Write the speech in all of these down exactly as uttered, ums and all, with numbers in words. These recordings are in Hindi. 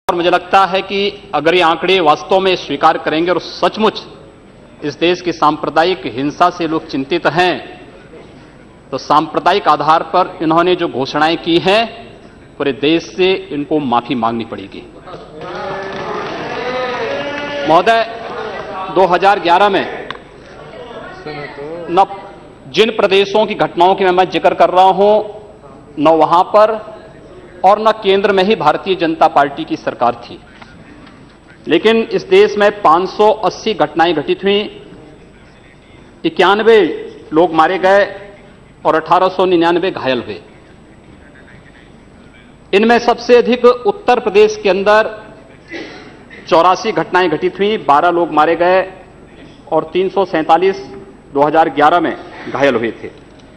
और मुझे लगता है कि अगर ये आंकड़े वास्तव में स्वीकार करेंगे और सचमुच इस देश की सांप्रदायिक हिंसा से लोग चिंतित हैं, तो सांप्रदायिक आधार पर इन्होंने जो घोषणाएं की हैं पूरे देश से इनको माफी मांगनी पड़ेगी। महोदय, दो हज़ार ग्यारह में न जिन प्रदेशों की घटनाओं की मैं जिक्र कर रहा हूं, न वहां पर और न केंद्र में ही भारतीय जनता पार्टी की सरकार थी, लेकिन इस देश में पाँच सौ अस्सी घटनाएं घटित हुई, इक्यानवे लोग मारे गए और अठारह सौ निन्यानवे घायल हुए। इनमें सबसे अधिक उत्तर प्रदेश के अंदर चौरासी घटनाएं घटित हुई, बारह लोग मारे गए और तीन सौ सैंतालीस दो हज़ार ग्यारह में घायल हुए थे।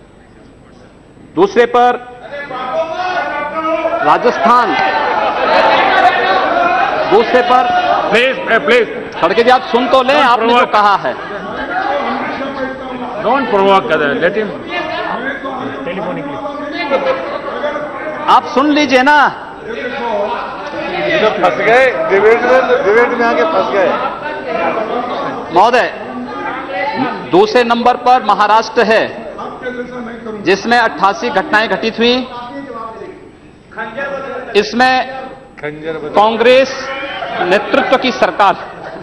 दूसरे पर राजस्थान, दूसरे पर प्लीज प्लीज खड़गे जी आप सुन तो लें, आपने जो कहा है। Don't provoke other, let him telephonically. आप सुन लीजिए ना। तो फंस गए डिबेट में, डिबेट में आके फंस गए। महोदय, दूसरे नंबर पर महाराष्ट्र है जिसमें अट्ठासी घटनाएं घटित हुई। इसमें कांग्रेस नेतृत्व की सरकार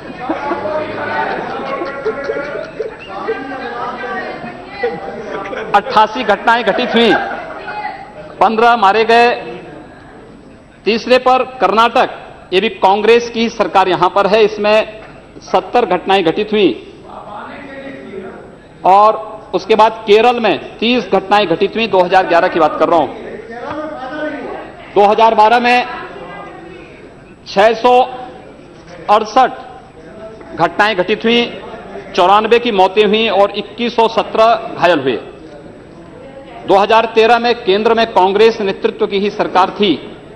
अट्ठासी घटनाएं घटित हुई, पंद्रह मारे गए। तीसरे पर कर्नाटक, ये भी कांग्रेस की सरकार यहां पर है, इसमें सत्तर घटनाएं घटित हुई। और उसके बाद केरल में तीस घटनाएं घटित हुई, दो हज़ार ग्यारह की बात कर रहा हूं। दो हज़ार बारह में छह सौ अड़सठ घटनाएं घटित हुई, चौरानवे की मौतें हुई और इक्कीस सौ सत्रह घायल हुए। दो हज़ार तेरह में केंद्र में कांग्रेस नेतृत्व की ही सरकार थी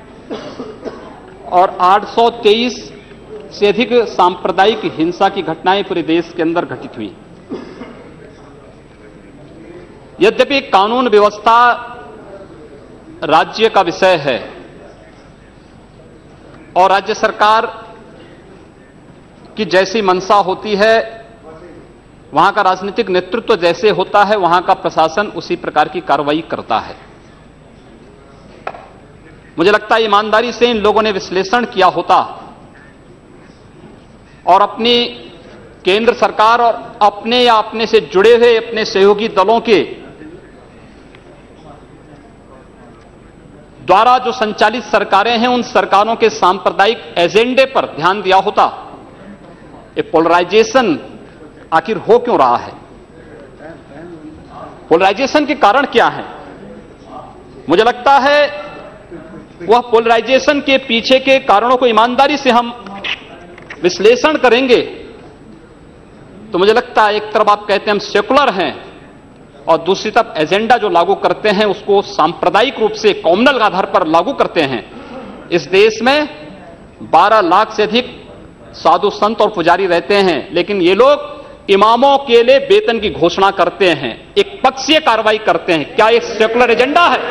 और आठ सौ तेईस से अधिक सांप्रदायिक हिंसा की घटनाएं पूरे देश के अंदर घटित हुई। यद्यपि कानून व्यवस्था राज्य का विषय है और राज्य सरकार की जैसी मंशा होती है, वहां का राजनीतिक नेतृत्व जैसे होता है, वहां का प्रशासन उसी प्रकार की कार्रवाई करता है। मुझे लगता है ईमानदारी से इन लोगों ने विश्लेषण किया होता और अपनी केंद्र सरकार और अपने या अपने से जुड़े हुए अपने सहयोगी दलों के द्वारा जो संचालित सरकारें हैं, उन सरकारों के सांप्रदायिक एजेंडे पर ध्यान दिया होता। ये पोलराइजेशन आखिर हो क्यों रहा है? पोलराइजेशन के कारण क्या है? मुझे लगता है वह पोलराइजेशन के पीछे के कारणों को ईमानदारी से हम विश्लेषण करेंगे तो मुझे लगता है एक तरफ आप कहते हैं हम सेकुलर हैं और दूसरी तरफ एजेंडा जो लागू करते हैं उसको सांप्रदायिक रूप से कॉम्युनल आधार पर लागू करते हैं। इस देश में बारह लाख से अधिक साधु संत और पुजारी रहते हैं, लेकिन ये लोग इमामों के लिए वेतन की घोषणा करते हैं, एक पक्षीय कार्रवाई करते हैं। क्या एक सेकुलर एजेंडा है?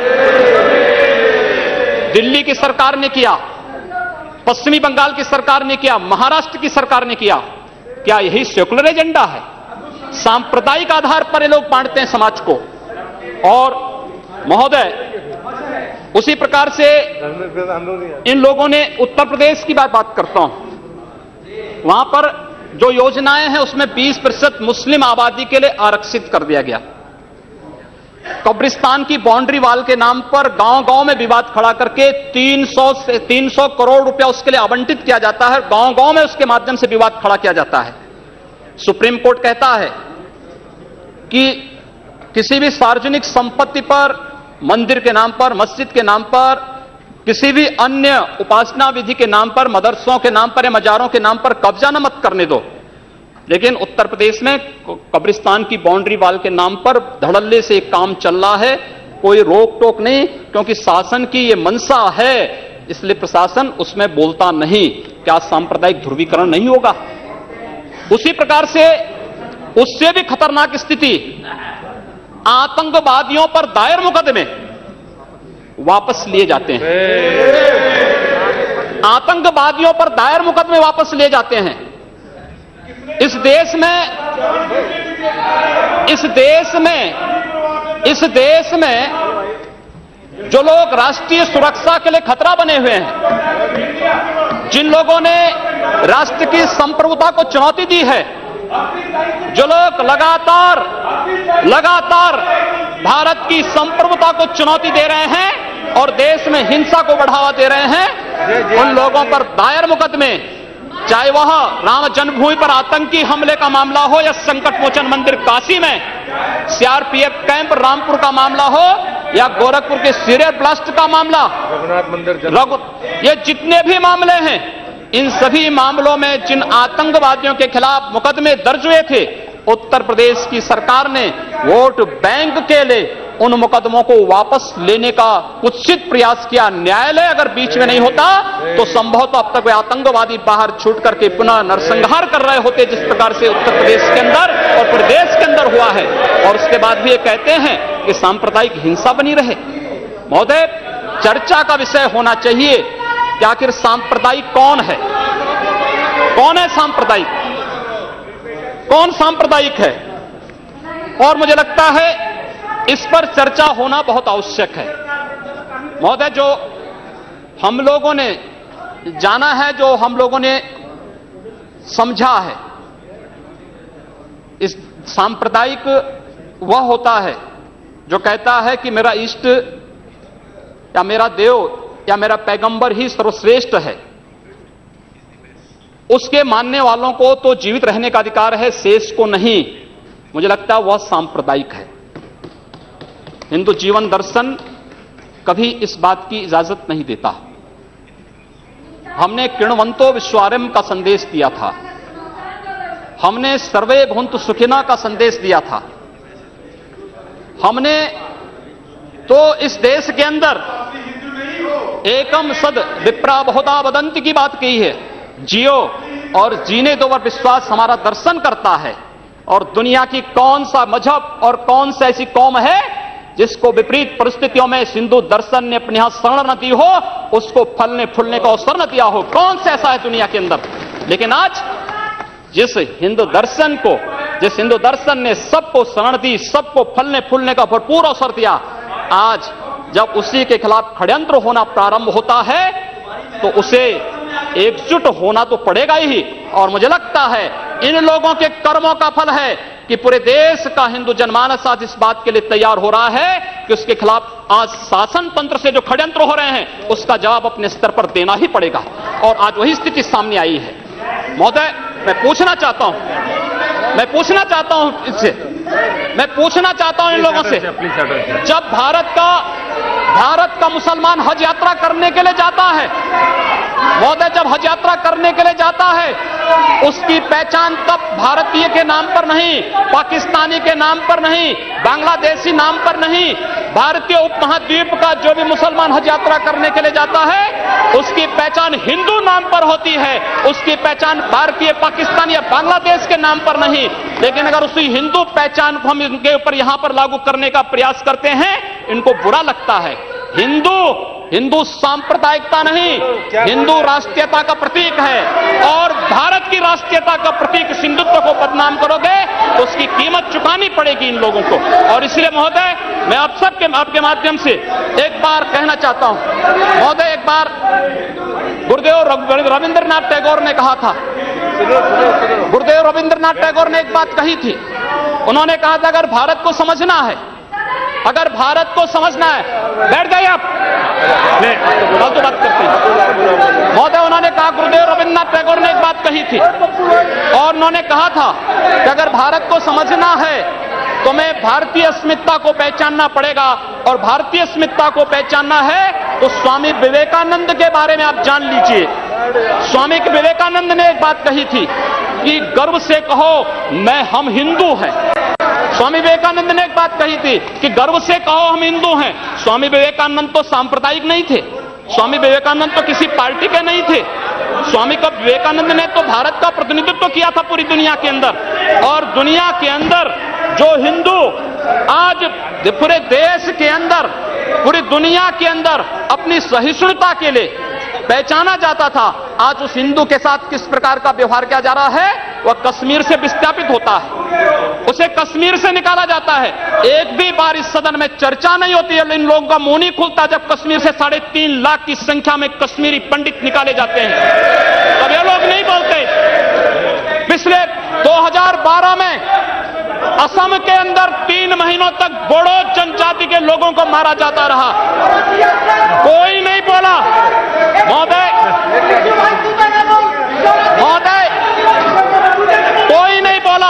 दिल्ली की सरकार ने किया, पश्चिमी बंगाल की सरकार ने किया, महाराष्ट्र की सरकार ने किया। क्या यही सेकुलर एजेंडा है? सांप्रदायिक आधार पर ये लोग बांटते हैं समाज को। और महोदय, उसी प्रकार से इन लोगों ने उत्तर प्रदेश की बात बात करता हूं, वहां पर जो योजनाएं हैं उसमें बीस प्रतिशत मुस्लिम आबादी के लिए आरक्षित कर दिया गया। कब्रिस्तान की बाउंड्री वाल के नाम पर गांव-गांव में विवाद खड़ा करके तीन सौ से तीन सौ करोड़ रुपया उसके लिए आवंटित किया जाता है, गांव-गांव में उसके माध्यम से विवाद खड़ा किया जाता है। सुप्रीम कोर्ट कहता है कि किसी भी सार्वजनिक संपत्ति पर, मंदिर के नाम पर, मस्जिद के नाम पर, किसी भी अन्य उपासना विधि के नाम पर, मदरसों के नाम पर या मजारों के नाम पर कब्जा न मत करने दो। लेकिन उत्तर प्रदेश में कब्रिस्तान की बाउंड्री वाल के नाम पर धड़ल्ले से एक काम चल रहा है, कोई रोक टोक नहीं, क्योंकि शासन की ये मंशा है, इसलिए प्रशासन उसमें बोलता नहीं। क्या सांप्रदायिक ध्रुवीकरण नहीं होगा? उसी प्रकार से उससे भी खतरनाक स्थिति, आतंकवादियों पर दायर मुकदमे वापस लिए जाते हैं। आतंकवादियों पर दायर मुकदमे वापस ले जाते हैं। इस देश में इस देश में इस देश में जो लोग राष्ट्रीय सुरक्षा के लिए खतरा बने हुए हैं, जिन लोगों ने राष्ट्र की संप्रभुता को चुनौती दी है, जो लोग लगातार लगातार भारत की संप्रभुता को चुनौती दे रहे हैं और देश में हिंसा को बढ़ावा दे रहे हैं, उन लोगों पर दायर मुकदमे, चाहे वह राम जन्मभूमि पर आतंकी हमले का मामला हो या संकट मोचन मंदिर काशी में सीआरपीएफ कैंप रामपुर का मामला हो या गोरखपुर के सीरियल ब्लास्ट का मामला, रघुनाथ मंदिर, रघु ये जितने भी मामले हैं, इन सभी मामलों में जिन आतंकवादियों के खिलाफ मुकदमे दर्ज हुए थे, उत्तर प्रदेश की सरकार ने वोट बैंक के लिए उन मुकदमों को वापस लेने का कुत्सित प्रयास किया। न्यायालय अगर बीच में नहीं होता तो संभवतः अब तक वे आतंकवादी बाहर छूट करके पुनः नरसंहार कर रहे होते, जिस प्रकार से उत्तर प्रदेश के अंदर और प्रदेश के अंदर हुआ है। और उसके बाद भी ये कहते हैं कि सांप्रदायिक हिंसा बनी रहे। महोदय, चर्चा का विषय होना चाहिए कि आखिर सांप्रदायिक कौन है, कौन है सांप्रदायिक, कौन सांप्रदायिक है। और मुझे लगता है इस पर चर्चा होना बहुत आवश्यक है। महोदय, जो हम लोगों ने जाना है, जो हम लोगों ने समझा है, इस सांप्रदायिक वह होता है जो कहता है कि मेरा इष्ट या मेरा देव या मेरा पैगंबर ही सर्वश्रेष्ठ है। उसके मानने वालों को तो जीवित रहने का अधिकार है, शेष को नहीं। मुझे लगता है वह सांप्रदायिक है। हिंदू जीवन दर्शन कभी इस बात की इजाजत नहीं देता। हमने किण्वंतो विश्वारंभ का संदेश दिया था, हमने सर्वे भवन्तु सुखिनः का संदेश दिया था, हमने तो इस देश के अंदर एकम सद विप्रा बहुधा वदन्ति की बात कही है। जियो और जीने दो पर विश्वास हमारा दर्शन करता है। और दुनिया की कौन सा मजहब और कौन सा ऐसी कौम है जिसको विपरीत परिस्थितियों में हिंदू दर्शन ने अपने यहां शरण न दी हो, उसको फलने फूलने का अवसर न दिया हो? कौन सा ऐसा है दुनिया के अंदर? लेकिन आज जिस हिंदू दर्शन को, जिस हिंदू दर्शन ने सबको शरण दी, सबको फलने फूलने का भरपूर अवसर दिया, आज जब उसी के खिलाफ षड्यंत्र होना प्रारंभ होता है तो उसे एकजुट होना तो पड़ेगा ही। और मुझे लगता है इन लोगों के कर्मों का फल है कि पूरे देश का हिंदू जनमानस आज इस बात के लिए तैयार हो रहा है कि उसके खिलाफ आज शासन तंत्र से जो षड्यंत्र हो रहे हैं उसका जवाब अपने स्तर पर देना ही पड़ेगा। और आज वही स्थिति सामने आई है। महोदय, मैं पूछना चाहता हूं मैं पूछना चाहता हूं इससे मैं पूछना चाहता हूं इन लोगों से, जब भारत का भारत का मुसलमान हज यात्रा करने के लिए जाता है, महोदय, जब हज यात्रा करने के लिए जाता है, उसकी पहचान तब भारतीय के नाम पर नहीं, पाकिस्तानी के नाम पर नहीं, बांग्लादेशी नाम पर नहीं, भारतीय उपमहाद्वीप का जो भी मुसलमान हज यात्रा करने के लिए जाता है उसकी पहचान हिंदू नाम पर होती है, उसकी पहचान भारतीय, पाकिस्तानी या बांग्लादेश के नाम पर नहीं। लेकिन अगर उसी हिंदू पहचान को हम इनके ऊपर यहां पर लागू करने का प्रयास करते हैं, इनको बुरा लगता है। हिंदू हिंदू सांप्रदायिकता नहीं, हिंदू राष्ट्रीयता का प्रतीक है। और भारत की राष्ट्रीयता का प्रतीक हिंदुत्व को बदनाम करोगे तो उसकी कीमत चुकानी पड़ेगी इन लोगों को। और इसलिए महोदय, मैं आप सबके आपके माध्यम से एक बार कहना चाहता हूं। महोदय, एक बार गुरुदेव रविंद्रनाथ टैगोर ने कहा था, गुरुदेव रविंद्रनाथ टैगोर ने एक बात कही थी। उन्होंने कहा था अगर भारत को समझना है, अगर भारत को समझना है, बैठ गए आप, फालतू बात करते हैं। महोदय, उन्होंने कहा, गुरुदेव रविंद्रनाथ टैगोर ने एक बात कही थी और उन्होंने कहा था कि अगर भारत को समझना है तो मैं भारतीय अस्मिता को पहचानना पड़ेगा। और भारतीय अस्मिता को पहचानना है तो स्वामी विवेकानंद के बारे में आप जान लीजिए। स्वामी विवेकानंद ने एक बात कही थी कि गर्व से कहो मैं हम हिंदू हैं। स्वामी विवेकानंद ने एक बात कही थी कि गर्व से कहो हम हिंदू हैं। स्वामी विवेकानंद तो सांप्रदायिक नहीं थे, स्वामी विवेकानंद तो किसी पार्टी के नहीं थे। स्वामी का विवेकानंद ने तो भारत का प्रतिनिधित्व किया था पूरी दुनिया के अंदर। और दुनिया के अंदर जो हिंदू आज पूरे देश के अंदर, पूरी दुनिया के अंदर अपनी सहिष्णुता के लिए पहचाना जाता था, आज उस हिंदू के साथ किस प्रकार का व्यवहार किया जा रहा है, वह कश्मीर से विस्थापित होता है, उसे कश्मीर से निकाला जाता है। एक भी बार इस सदन में चर्चा नहीं होती है, इन लोगों का मुंह नहीं खुलता जब कश्मीर से साढ़े तीन लाख की संख्या में कश्मीरी पंडित निकाले जाते हैं, तब ये लोग नहीं बोलते। पिछले दो हज़ार बारह में असम के अंदर तीन महीनों तक बोडो जनजाति के लोगों को मारा जाता रहा, कोई नहीं बोला। महोदय महोदय कोई नहीं बोला।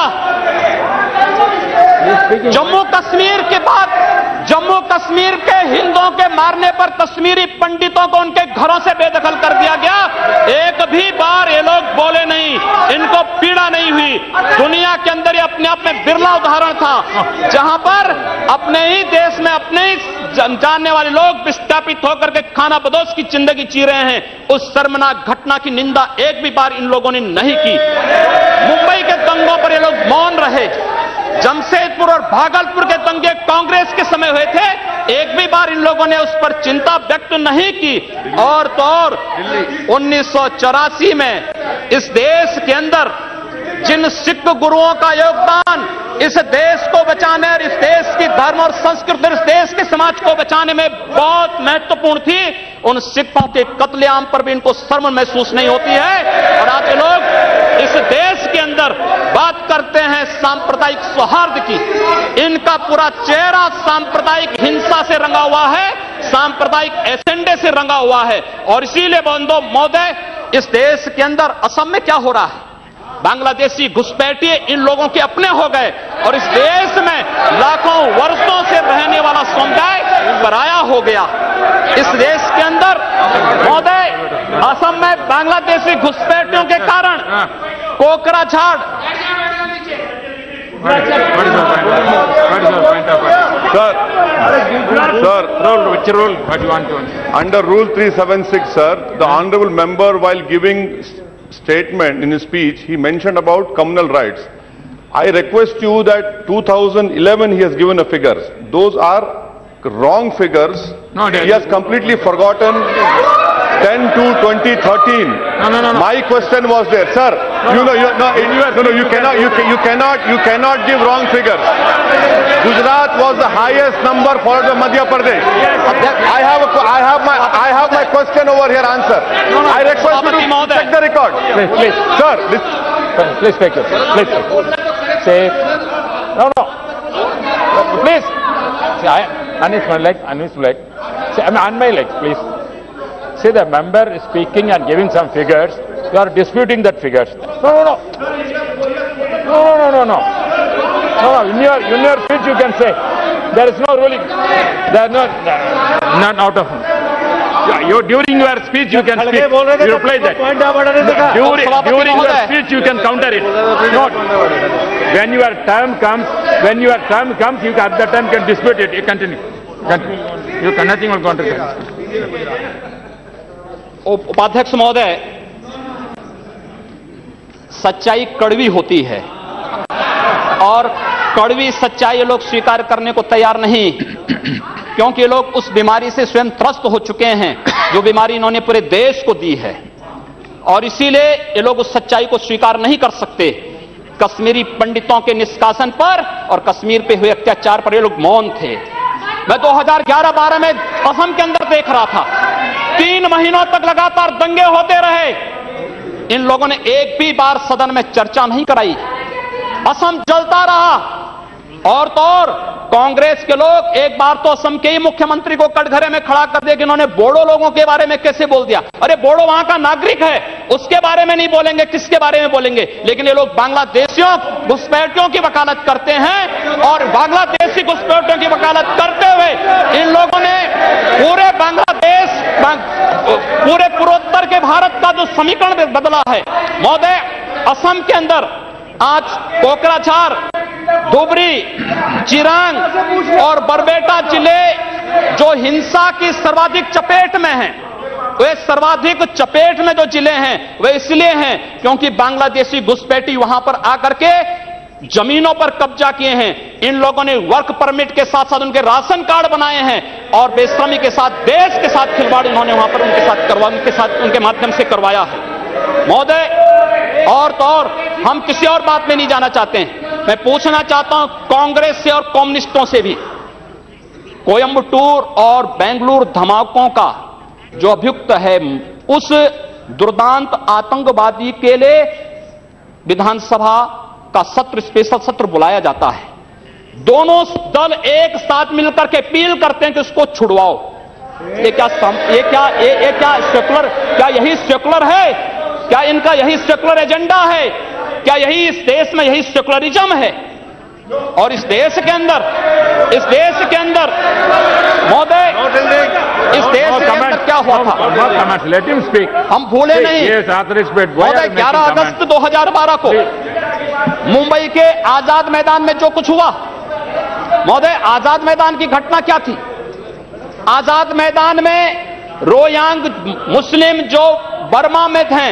जम्मू कश्मीर के बाद जम्मू कश्मीर के हिंदुओं के मारने पर कश्मीरी पंडितों को उनके घरों से बेदखल कर दिया गया, एक भी बार ये लोग बोले नहीं, इनको पीड़ा नहीं हुई। दुनिया के अंदर ये अपने आप में बिरला उदाहरण था जहां पर अपने ही देश में अपने ही जानने वाले लोग विस्थापित होकर के खाना बदोश की जिंदगी जी रहे हैं। उस शर्मनाक घटना की निंदा एक भी बार इन लोगों ने नहीं की। मुंबई के दंगों पर ये लोग मौन रहे, जमशेदपुर और भागलपुर के दंगे कांग्रेस के समय हुए थे, एक भी बार इन लोगों ने उस पर चिंता व्यक्त नहीं की। और तो और उन्नीस सौ चौरासी में इस देश के अंदर जिन सिख गुरुओं का योगदान इस देश को बचाने और इस देश की धर्म और संस्कृति, इस देश के समाज को बचाने में बहुत महत्वपूर्ण थी, उन सिखों के कत्लेआम पर भी इनको शर्म महसूस नहीं होती है। और आज लोग इस देश के अंदर बात करते हैं सांप्रदायिक सौहार्द की, इनका पूरा चेहरा सांप्रदायिक हिंसा से रंगा हुआ है, सांप्रदायिक एजेंडे से रंगा हुआ है। और इसीलिए बंधु महोदय, इस देश के अंदर असम में क्या हो रहा है, बांग्लादेशी घुसपैठिए इन लोगों के अपने हो गए और इस देश में लाखों वर्षों से रहने वाला समुदाय पराया हो गया। इस देश के अंदर महोदय, असम में बांग्लादेशी घुसपैठियों के कारण Kokrajhar Sir, sir, Rule, which rule? What you want to answer? under Rule three seventy-six, sir, the honorable member, while giving statement in his speech, he mentioned about communal rights. I request you that two thousand eleven he has given a figures. Those are wrong figures. No, he has completely forgotten ten to twenty thirteen. No, no, no, no. My question was there, sir. No, you no. know, you, no, In your no, no, you speech, cannot, you, ca- you cannot, you cannot give wrong figures. Gujarat was the highest number followed by Madhya Pradesh. I have, a, I have my, I have my question over here. Answer. I request you to check the record. Please, please. Sir, this, Please take it. Please. Say. No, no. Please. See, I, unmute my leg, unmute my leg. See, I mean, on my legs, please. See, the member is speaking and giving some figures. You are disputing that figures. No, no, no. No, no, no, no, no. No, no. In your, in your speech you can say. There is no ruling. There is no, not out of. Yeah, you, during your speech you can speak. You reply that. During, during your speech you can counter it. Not. When your term comes, when your term comes, you at that time can dispute it. You continue. Continue. You can nothing will go on. उपाध्यक्ष महोदय, सच्चाई कड़वी होती है और कड़वी सच्चाई ये लोग स्वीकार करने को तैयार नहीं, क्योंकि ये लोग उस बीमारी से स्वयं त्रस्त हो चुके हैं जो बीमारी इन्होंने पूरे देश को दी है, और इसीलिए ये लोग उस सच्चाई को स्वीकार नहीं कर सकते। कश्मीरी पंडितों के निष्कासन पर और कश्मीर पे हुए अत्याचार पर ये लोग मौन थे। मैं दो हज़ार ग्यारह बारह में असम के अंदर देख रहा था, तीन महीनों तक लगातार दंगे होते रहे, इन लोगों ने एक भी बार सदन में चर्चा नहीं कराई, असम जलता रहा। और तो और कांग्रेस के लोग एक बार तो असम के ही मुख्यमंत्री को कटघरे में खड़ा कर दिया कि इन्होंने बोडो लोगों के बारे में कैसे बोल दिया। अरे बोडो वहां का नागरिक है, उसके बारे में नहीं बोलेंगे, किसके बारे में बोलेंगे? लेकिन ये लोग बांग्लादेशियों घुसपैठियों की वकालत करते हैं, और बांग्लादेशी घुसपैठियों की वकालत करते हुए इन लोगों ने पूरे बांग्लादेश पूरे पूर्वोत्तर के भारत का जो समीकरण बदला है। महोदय, असम के अंदर आज कोकराझार, धुबरी, चिरांग और बरबेटा जिले जो हिंसा की सर्वाधिक चपेट में हैं, वे सर्वाधिक चपेट में जो जिले हैं वे इसलिए हैं क्योंकि बांग्लादेशी घुसपैठी वहां पर आकर के जमीनों पर कब्जा किए हैं, इन लोगों ने वर्क परमिट के साथ साथ उनके राशन कार्ड बनाए हैं और बेशर्मी के साथ देश के साथ खिलवाड़ उन्होंने वहां पर उनके साथ करवा उनके साथ उनके माध्यम से करवाया है। महोदय, और तो और हम किसी और बात में नहीं जाना चाहते हैं, मैं पूछना चाहता हूं कांग्रेस से और कम्युनिस्टों से भी, कोयंबटूर और बेंगलुरु धमाकों का जो अभियुक्त है, उस दुर्दांत आतंकवादी के लिए विधानसभा का सत्र, स्पेशल सत्र बुलाया जाता है। दोनों दल एक साथ मिलकर के अपील करते हैं कि उसको छुड़वाओ। ये क्या सम, ये क्या ये, ये क्या सेकुलर, क्या यही सेकुलर है? क्या इनका यही सेकुलर एजेंडा है? क्या यही इस देश में यही सेकुलरिज्म है? और इस देश के अंदर इस देश के अंदर महोदय, इस देश के अंदर क्या हुआ था? Let him speak. हम भूले नहीं महोदय, ग्यारह अगस्त दो हज़ार बारह को मुंबई के आजाद मैदान में जो कुछ हुआ, महोदय, आजाद मैदान की घटना क्या थी? आजाद मैदान में रोयांग मुस्लिम जो बर्मा में थे,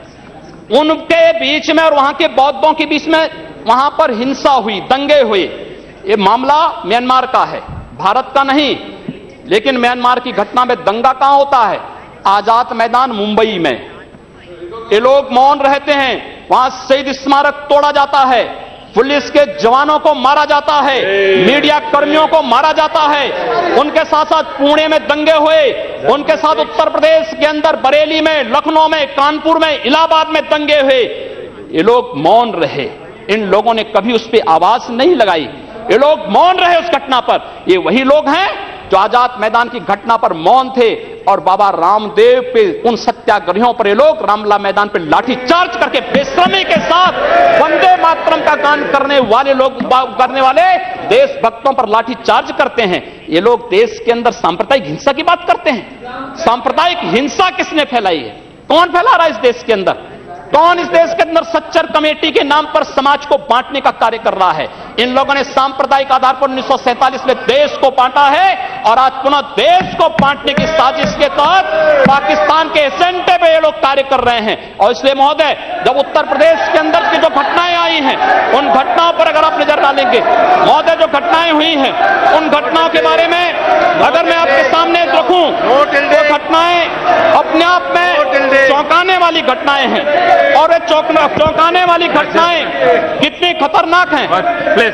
उनके बीच में और वहां के बौद्धों के बीच में वहां पर हिंसा हुई, दंगे हुए। ये मामला म्यांमार का है, भारत का नहीं। लेकिन म्यांमार की घटना में दंगा कहां होता है? आजाद मैदान मुंबई में। ये लोग मौन रहते हैं, वहां शहीद स्मारक तोड़ा जाता है, पुलिस के जवानों को मारा जाता है, मीडिया कर्मियों को मारा जाता है। उनके साथ साथ पुणे में दंगे हुए, उनके साथ उत्तर प्रदेश के अंदर बरेली में, लखनऊ में, कानपुर में, इलाहाबाद में दंगे हुए। ये लोग मौन रहे, इन लोगों ने कभी उस पर आवाज नहीं लगाई, ये लोग मौन रहे उस घटना पर। ये वही लोग हैं जो आजाद मैदान की घटना पर मौन थे और बाबा रामदेव पे, उन सत्याग्रहियों पर ये लोग रामला मैदान पे लाठी चार्ज करके बेशर्मी के साथ वंदे मातरम का गान करने वाले लोग करने वाले देशभक्तों पर लाठी चार्ज करते हैं। ये लोग देश के अंदर सांप्रदायिक हिंसा की बात करते हैं। सांप्रदायिक हिंसा किसने फैलाई है? कौन फैला रहा है इस देश के अंदर? कौन इस देश के अंदर सच्चर कमेटी के नाम पर समाज को बांटने का कार्य कर रहा है? इन लोगों ने सांप्रदायिक आधार पर उन्नीस सौ सैंतालीस में देश को बांटा है और आज पुनः देश को बांटने की साजिश के तहत पाकिस्तान के एजेंडे पे ये लोग कार्य कर रहे हैं। और इसलिए महोदय, जब उत्तर प्रदेश के अंदर की जो घटनाएं आई हैं, उन घटनाओं पर अगर आप नजर डालेंगे महोदय, जो घटनाएं हुई हैं, उन घटनाओं के बारे में अगर मैं आपके सामने रखूं तो घटनाएं अपने आप में चौंकाने वाली घटनाएं हैं। और ये चौंकाने वाली घटनाएं कितनी खतरनाक हैं। Please.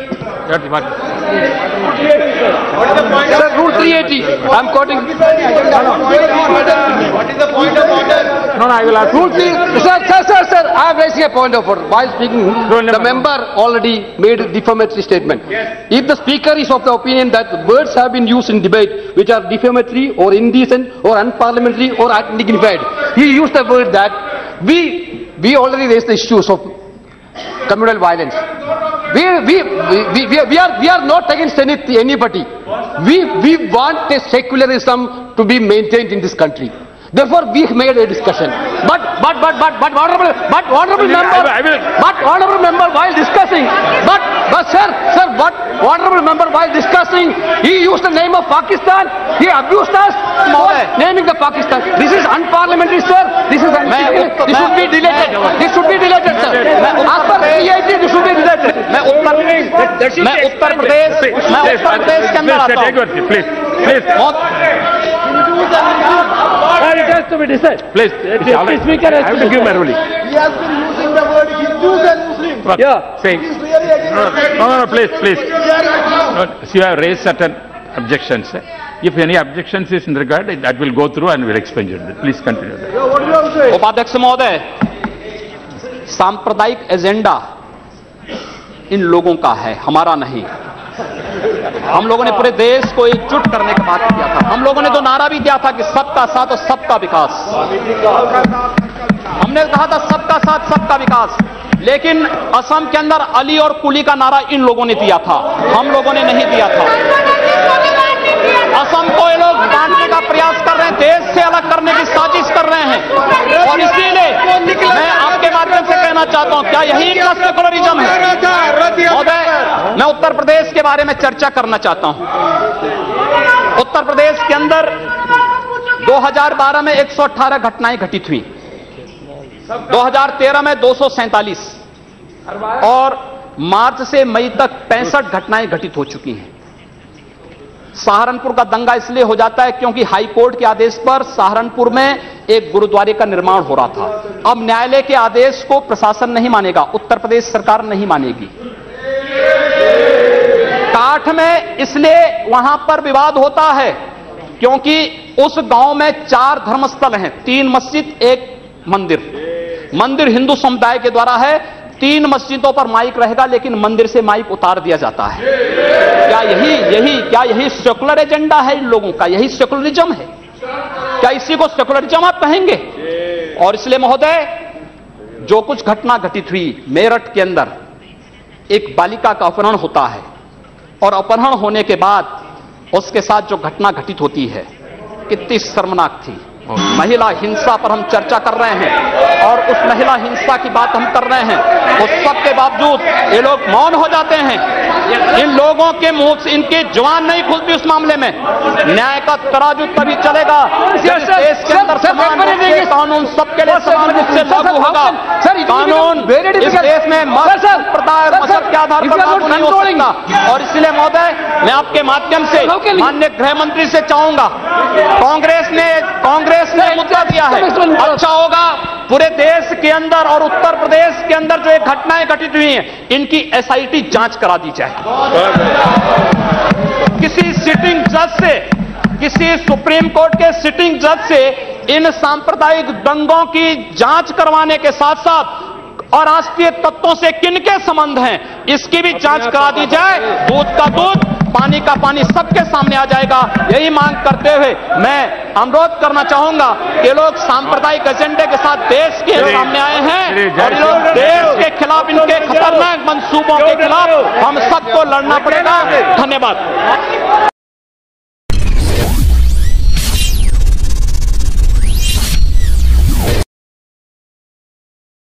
Sir, Rule three eighty. I'm quoting. What is the point of order? No, no, I will ask. Rule three. Sir, sir, sir, sir. I am raising a point of order. While speaking, the member already made a defamatory statement. If the speaker is of the opinion that words have been used in debate which are defamatory or indecent or unparliamentary or undignified, he used the word that we we already raised the issues of communal violence. We, we, we, we, we, are, we are not against any, anybody. We, we want a secularism to be maintained in this country. Therefore, we made a discussion. But, but, but, but, but, honorable, but, honorable member, I will, I will. but, honorable member, while discussing, but, but, sir, sir, but, honorable member, while discussing, he used the name of Pakistan. He abused us for naming the Pakistan. This is unparliamentary, sir. This is uncivil. This should be deleted. This should be deleted, sir. As per C I T, this should be deleted. मैं उत्तर मैं उत्तर प्रदेश मैं उत्तर प्रदेश के अंदर आता हूं। Please, please. It has to be decided. Please, The speaker has I have to to give my decide. ruling. He has been using the word Hindus and Muslims. Yeah. Saying, He is really against no, the no, no, no, please, please. We are against. No, so you have raised certain objections. If any objections is in regard, that will go through and will explain you. Please continue. Yeah, what do you have to say? उपाध्यक्ष महोदय, सांप्रदायिक एजेंडा इन लोगों का है, हमारा नहीं। हम लोगों ने पूरे देश को एकजुट करने की बात किया था। हम लोगों ने तो नारा भी दिया था कि सबका साथ और सबका विकास। हमने कहा था सबका साथ सबका विकास, लेकिन असम के अंदर अली और कुली का नारा इन लोगों ने दिया था, हम लोगों ने नहीं दिया था। असम को ये लोग बांटने का प्रयास कर रहे हैं, देश से अलग करने की साजिश कर रहे हैं। और इसीलिए मैं आपके माध्यम से कहना चाहता हूं, क्या यही इनका सेकुलरिज्म है? महोदय, मैं उत्तर प्रदेश के बारे में चर्चा करना चाहता हूं। उत्तर प्रदेश के अंदर दो हज़ार बारह में एक सौ अठारह घटनाएं घटित हुई, दो हज़ार तेरह में दो सौ सैंतालीस और मार्च से मई तक पैंसठ घटनाएं घटित हो चुकी हैं। सहारनपुर का दंगा इसलिए हो जाता है क्योंकि हाई कोर्ट के आदेश पर सहारनपुर में एक गुरुद्वारे का निर्माण हो रहा था। अब न्यायालय के आदेश को प्रशासन नहीं मानेगा, उत्तर प्रदेश सरकार नहीं मानेगी। काठ में इसलिए वहां पर विवाद होता है क्योंकि उस गांव में चार धर्मस्थल हैं, तीन मस्जिद एक मंदिर। मंदिर हिंदू समुदाय के द्वारा है, तीन मस्जिदों पर माइक रहेगा लेकिन मंदिर से माइक उतार दिया जाता है। क्या यही यही क्या यही सेकुलर एजेंडा है इन लोगों का? यही सेकुलरिज्म है क्या? इसी को सेकुलरिज्म आप कहेंगे? और इसलिए महोदय, जो कुछ घटना घटित हुई मेरठ के अंदर, एक बालिका का अपहरण होता है और अपहरण होने के बाद उसके साथ जो घटना घटित होती है कितनी शर्मनाक थी। महिला हिंसा पर हम चर्चा कर रहे हैं और उस महिला हिंसा की बात हम कर रहे हैं, उस सब के बावजूद ये लोग मौन हो जाते हैं। इन लोगों के मुंह से इनकी जुबान नहीं खुलती उस मामले में। न्याय का तराजू तभी चलेगा जब इस देश के अंदर समान रूप से कानून सबके लिए समान रूप से लागू होगा। कानून इस देश में मत संप्रदाय मजहब के आधार पर लागू नहीं हो सकता। और इसलिए महोदय, मैं आपके माध्यम से माननीय गृह मंत्री से चाहूंगा, कांग्रेस ने कांग्रेस ने मुद्दा दिया है, अच्छा होगा पूरे देश के अंदर और उत्तर प्रदेश के अंदर जो एक घटनाएं घटित हुई हैं इनकी एसआईटी जांच करा दी जाए। किसी सिटिंग जज से, किसी सुप्रीम कोर्ट के सिटिंग जज से इन सांप्रदायिक दंगों की जांच करवाने के साथ साथ और राष्ट्रीय तत्वों से किनके संबंध हैं इसकी भी जांच करा दी जाए। दूध का दूध, पानी का पानी सबके सामने आ जाएगा। यही मांग करते हुए मैं अनुरोध करना चाहूंगा कि लोग सांप्रदायिक एजेंडे के साथ देश के सामने आए हैं और लोग देश के खिलाफ, इनके खतरनाक मंसूबों के खिलाफ हम सबको लड़ना पड़ेगा। धन्यवाद।